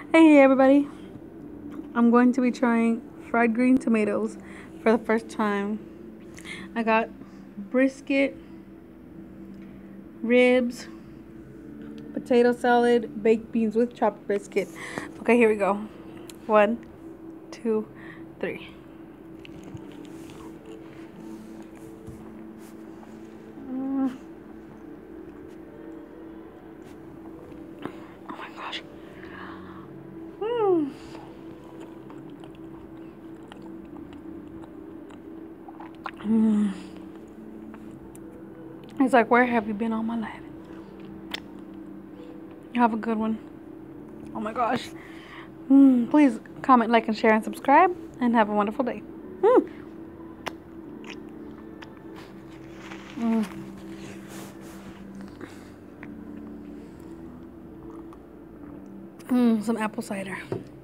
Hey everybody, I'm going to be trying fried green tomatoes for the first time. I got brisket, ribs, potato salad, baked beans with chopped brisket. Okay, here we go. 1, 2, 3. Oh my gosh. Mm. Mm. It's like, where have you been all my life? Have a good one. Oh my gosh. Please comment, like, and share, and subscribe, and have a wonderful day. Some apple cider.